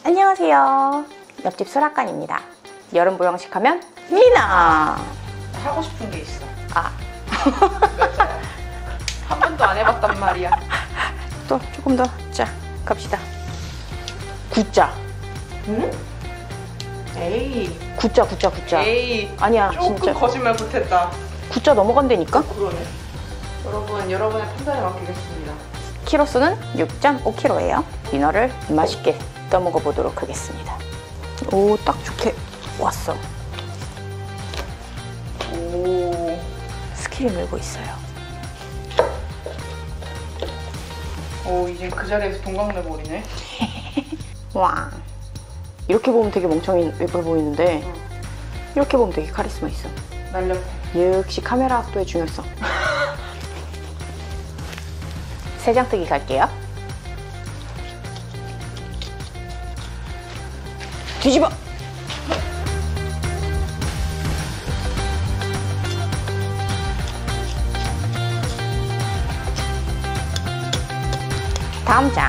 안녕하세요. 옆집 수락관입니다. 여름 보양식 하면 미나! 하고 싶은 게 있어. 한 번도 안 해봤단 말이야. 또 조금 더. 자, 갑시다. 구자. 응? 에이. 구자. 에이. 아니야, 조금 진짜. 거짓말 못했다. 구자 넘어간다니까? 그러네. 여러분, 여러분의 판단에 맡기겠습니다. 키로수는 6.5kg예요. 민어를 맛있게 떠먹어 보도록 하겠습니다. 오, 딱 좋게 왔어. 오. 스킬이 늘고 있어요. 오, 이제 그 자리에서 동강내버리네. 와. 이렇게 보면 되게 멍청이 예뻐 보이는데 응. 이렇게 보면 되게 카리스마 있어. 날렵해. 역시 카메라 각도의 중요성. 세 장 뜨기 갈게요. 뒤집어! 다음 장.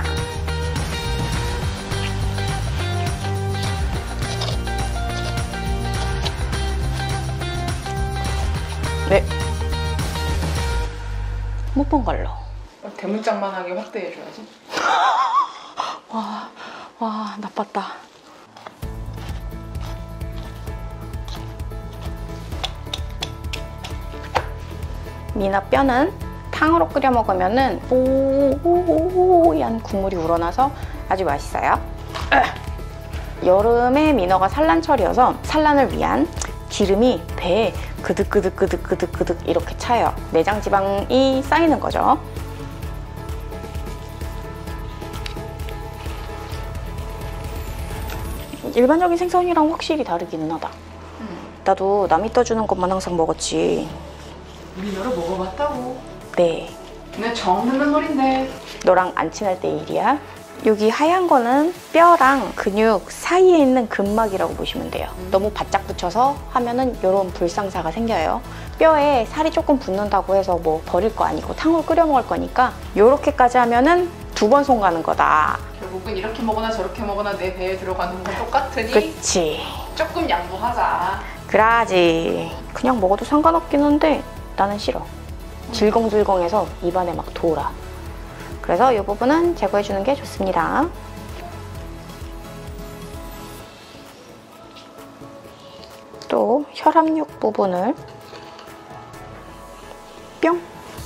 네. 못 본 걸로. 대문짝만하게 확대해줘야지. 와, 나빴다. 민어 뼈는 탕으로 끓여 먹으면은 뽀얀 국물이 우러나서 아주 맛있어요. 여름에 민어가 산란철이어서 산란을 위한 기름이 배에 그득 이렇게 차요. 내장 지방이 쌓이는 거죠. 일반적인 생선이랑 확실히 다르기는 하다. 나도 남이 떠주는 것만 항상 먹었지. 민어를 먹어봤다고. 네. 내 처음 듣는 말인데. 너랑 안 친할 때 일이야. 여기 하얀 거는 뼈랑 근육 사이에 있는 근막이라고 보시면 돼요. 너무 바짝 붙여서 하면은 이런 불상사가 생겨요. 뼈에 살이 조금 붙는다고 해서 뭐 버릴 거 아니고 탕으로 끓여 먹을 거니까 요렇게까지 하면은 2번 손 가는 거다. 결국은 이렇게 먹거나 저렇게 먹거나 내 배에 들어가는 건 똑같으니 그치. 조금 양보하자. 그라지. 그냥 먹어도 상관없긴 한데 나는 싫어. 질겅질겅해서 입안에 막 돌아. 그래서 이 부분은 제거해주는 게 좋습니다. 또 혈압육 부분을 뿅!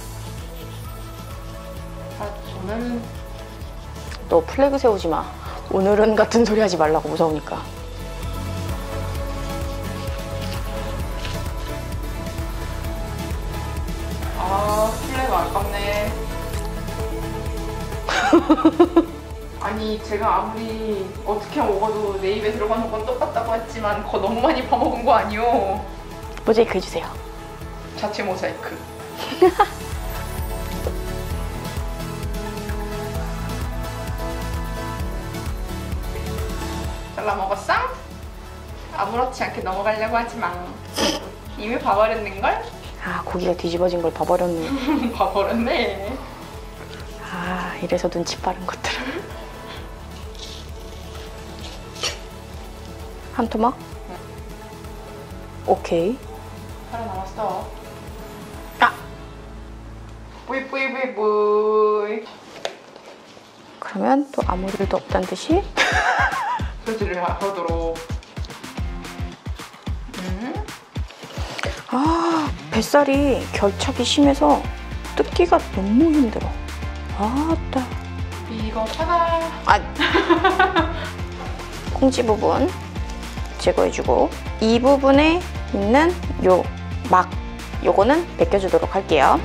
저는 너 플래그 세우지 마. 오늘은 같은 소리 하지 말라고, 무서우니까. 플래그 아깝네. 아니, 제가 아무리 어떻게 먹어도 내 입에 들어가는 건 똑같다고 했지만 그거 너무 많이 파먹은 거 아니요? 모자이크 해주세요. 자체 모자이크. 잘라 먹었어? 아무렇지 않게 넘어가려고 하지만 이미 봐버렸는걸? 아, 고기가 뒤집어진 걸 봐버렸네. 봐버렸네. 아, 이래서 눈치 빠른 것들은. 한 토막? 응. 오케이. 살아남았어. 아! 뿌이. 그러면 또 아무 일도 없단 듯이 소지를 하도록. 아, 뱃살이 결착이 심해서 뜯기가 너무 힘들어. 아따. 이거 하나. 꽁지 부분 제거해주고 이 부분에 있는 요 막 요거는 벗겨주도록 할게요.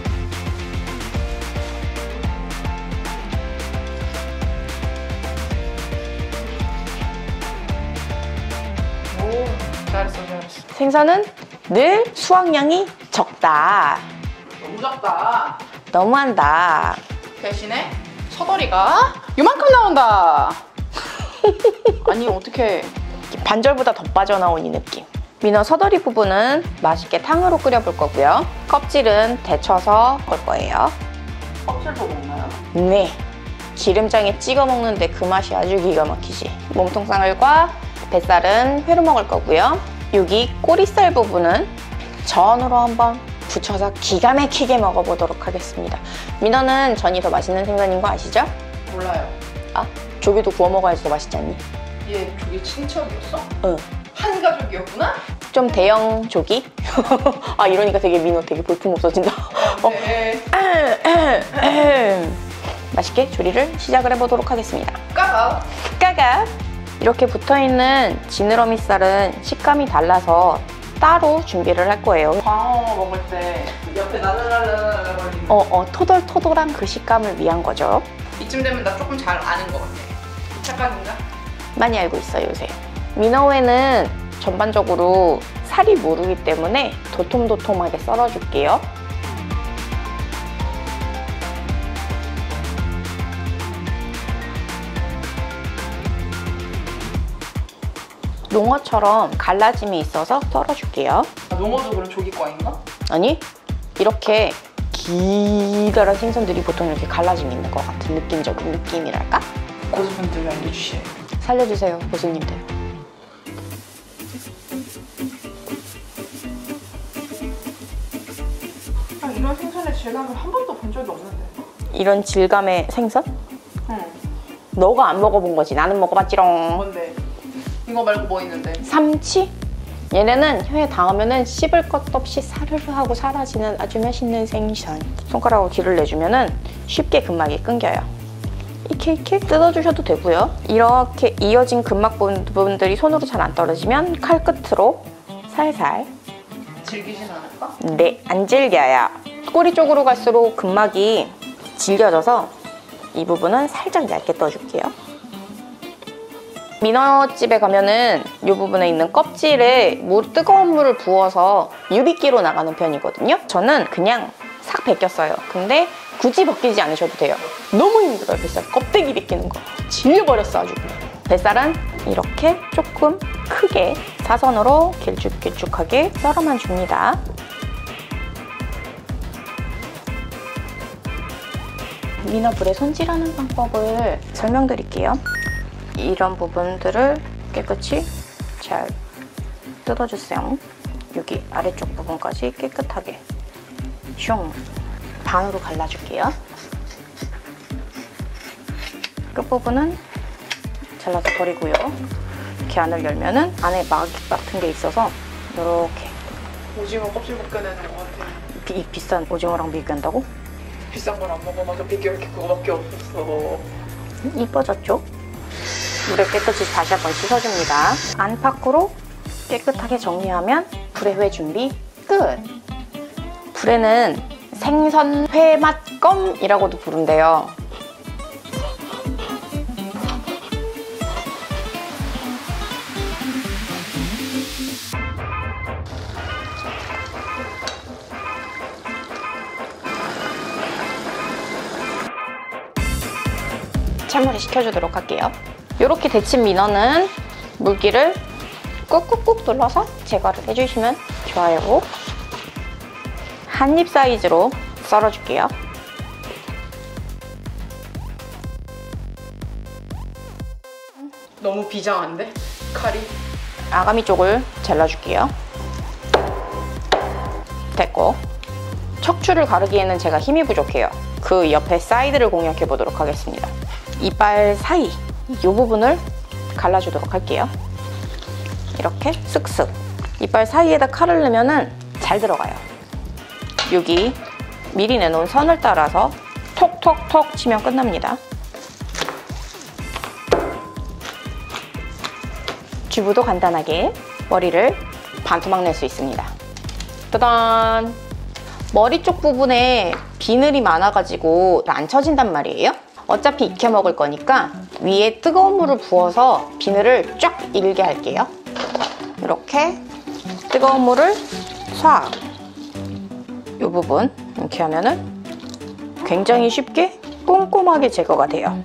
오, 잘했어. 생선은 늘 수확량이 적다. 너무 작다. 너무한다. 대신에 서더리가 요만큼 나온다. 아니, 어떡해. 반절보다 더 빠져나온 이 느낌. 민어 서더리 부분은 맛있게 탕으로 끓여볼 거고요. 껍질은 데쳐서 걸 거예요. 껍질도 먹나요? 네. 기름장에 찍어 먹는데 그 맛이 아주 기가 막히지. 몸통살과 뱃살은 회로 먹을 거고요. 여기 꼬리살 부분은 전으로 한번 부쳐서 기가 막히게 먹어보도록 하겠습니다. 민어는 전이 더 맛있는 생선인 거 아시죠? 몰라요. 아, 조개도 구워 먹어야지 더 맛있지 않니? 얘 조개 친척이었어? 응. 한 가족이었구나? 좀 대형 조기? 아, 이러니까 되게 민어 되게 볼품 없어진다. 네. 맛있게 조리를 시작을 해보도록 하겠습니다. 까봐. 까가! 이렇게 붙어있는 지느러미 살은 식감이 달라서 따로 준비를 할 거예요. 광어 먹을 때 옆에 나들나들 거리는 토돌토돌한 그 식감을 위한 거죠. 이쯤 되면 나 조금 잘 아는 것 같아. 착각인가? 많이 알고 있어요, 요새. 민어회는 전반적으로 살이 무르기 때문에 도톰도톰하게 썰어줄게요. 농어처럼 갈라짐이 있어서 썰어줄게요. 아, 농어도 그럼 조기과인가? 아니, 이렇게 기다란 생선들이 보통 이렇게 갈라짐이 있는 것 같은 느낌적인 느낌이랄까? 고수분들 알려주셔요. 살려주세요, 교수님들. 아, 이런 생선의 질감을 한 번도 본 적이 없는데. 이런 질감의 생선? 응. 너가 안 먹어본 거지. 나는 먹어봤지롱. 뭔데? 이거 말고 뭐 있는데? 삼치? 얘네는 혀에 닿으면은 씹을 것도 없이 사르르 하고 사라지는 아주 맛있는 생선. 손가락으로 길을 내주면은 쉽게 근막이 끊겨요. 이렇게 뜯어주셔도 되고요. 이렇게 이어진 근막 부분들이 손으로 잘 안 떨어지면 칼 끝으로 살살. 질기진 않을까? 네, 안 질겨요. 꼬리 쪽으로 갈수록 근막이 질겨져서 이 부분은 살짝 얇게 떠줄게요. 민어집에 가면은 이 부분에 있는 껍질에 뜨거운 물을 부어서 유빗기로 나가는 편이거든요. 저는 그냥 싹 벗겼어요. 근데 굳이 벗기지 않으셔도 돼요. 너무 힘들어요, 뱃살. 껍데기 벗기는 거. 질려버렸어, 아주. 뱃살은 이렇게 조금 크게 사선으로 길쭉길쭉하게 썰어만 줍니다. 민어불에 손질하는 방법을 설명드릴게요. 이런 부분들을 깨끗이 잘 뜯어주세요. 여기 아래쪽 부분까지 깨끗하게 슝 반으로 갈라줄게요. 끝부분은 잘라서 버리고요. 이렇게 안을 열면은 안에 막 같은 게 있어서 이렇게 오징어 껍질 벗겨내는 것 같아. 비싼 오징어랑 비교한다고? 비싼 걸 안 먹어봐서 비교할 게 그거밖에 없었어. 이뻐졌죠? 물에 깨끗이 다시 한번 씻어줍니다. 안팎으로 깨끗하게 정리하면 불의 회 준비 끝! 불에는 생선 회맛껌이라고도 부른대요. 찬물에 식혀주도록 할게요. 이렇게 데친 민어는 물기를 꾹꾹꾹 눌러서 제거를 해주시면 좋아요. 한 입 사이즈로 썰어줄게요. 너무 비장한데? 칼이? 아가미 쪽을 잘라줄게요. 됐고, 척추를 가르기에는 제가 힘이 부족해요. 그 옆에 사이드를 공략해 보도록 하겠습니다. 이빨 사이, 이 부분을 갈라주도록 할게요. 이렇게 쓱쓱. 이빨 사이에다 칼을 넣으면 잘 들어가요. 여기 미리 내놓은 선을 따라서 톡톡톡 치면 끝납니다. 주부도 간단하게 머리를 반토막 낼 수 있습니다. 짜잔! 머리 쪽 부분에 비늘이 많아가지고 안 쳐진단 말이에요. 어차피 익혀 먹을 거니까 위에 뜨거운 물을 부어서 비늘을 쫙 일게 할게요. 이렇게 뜨거운 물을 쏴! 이 부분 이렇게 하면은 굉장히 쉽게 꼼꼼하게 제거가 돼요.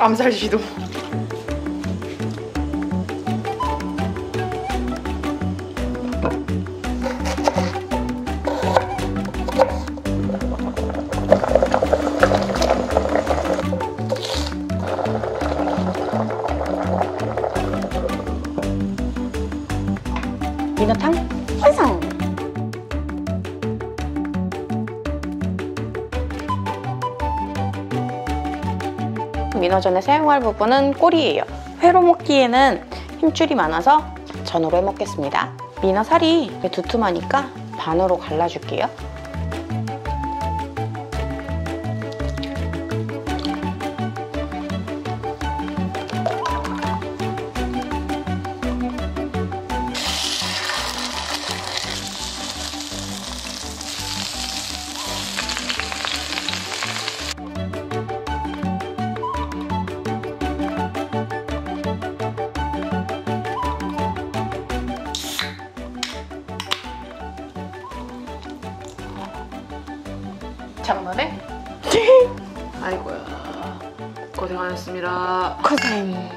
암살 시도. 민어탕 완성! 민어전에 사용할 부분은 꼬리예요. 회로 먹기에는 힘줄이 많아서 전으로 해먹겠습니다. 민어 살이 두툼하니까 반으로 갈라줄게요. 장난해? 아이고야. 고생하셨습니다. 고생.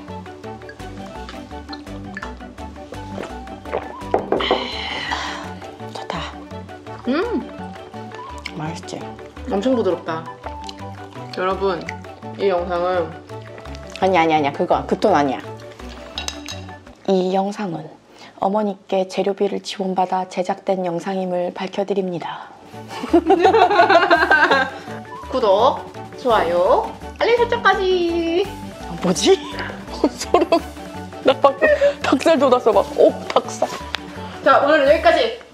좋다. 맛있지? 엄청 부드럽다. 여러분, 이 영상은 아니야. 그 톤 아니야. 이 영상은 어머니께 재료비를 지원받아 제작된 영상임을 밝혀드립니다. 구독, 좋아요, 알림 설정까지. 뭐지? 소름. 나 방금 닭살 돋았어 막. 오, 닭살. 자, 오늘은 여기까지.